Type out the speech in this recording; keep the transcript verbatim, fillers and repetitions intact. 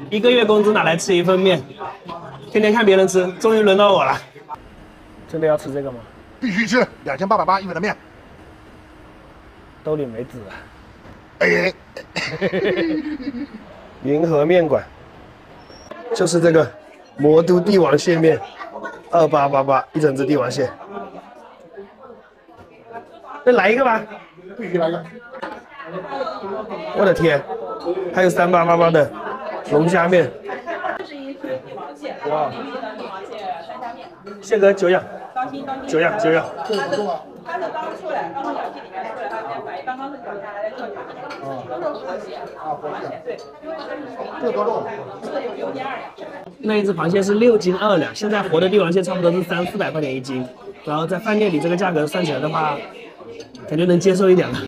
一个月工资拿来吃一份面，天天看别人吃，终于轮到我了。真的要吃这个吗？ 必须吃，两千八百八一碗的面。 兜里没纸啊。 哎， 银河面馆，就是这个魔都帝王蟹面，二八八八一整只帝王蟹。那来一个吧。 必须来一个。 我的天，还有三八八八的龙虾面。哇！蟹哥久仰，久仰久仰。 这个不重啊。 它是刚出来，刚从小溪里面出来，它先怀刚刚是脚下来的跳下，都是活蟹啊，活蟹，对，因为它是这个多重？ 这个有六斤二两。 那一只螃蟹是六斤二两，现在活的帝王蟹差不多是三四百块钱一斤，然后在饭店里这个价格算起来的话，感觉能接受一点了。